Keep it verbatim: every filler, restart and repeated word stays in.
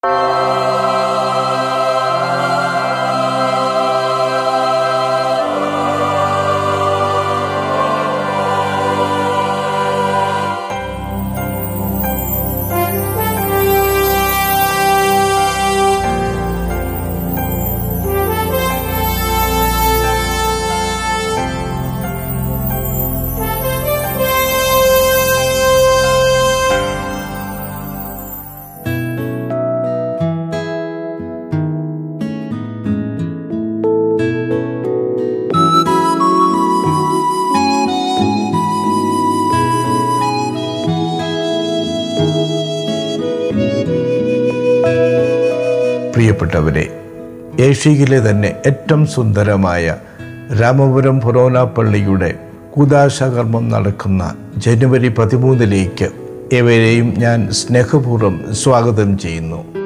പ്രിയപ്പെട്ടവരെ, ഏഷ്യയിലെ തന്നെ ഏറ്റവും സുന്ദരമായ രാമപുരം ഫൊറോന പള്ളിയുടെ കൂദാശകർമ്മം നടക്കുന്ന ജനുവരി പതിമൂന്നിലേക്ക് ഏവരെയും ഞാൻ സ്നേഹപൂർവ്വം സ്വാഗതം ചെയ്യുന്നു.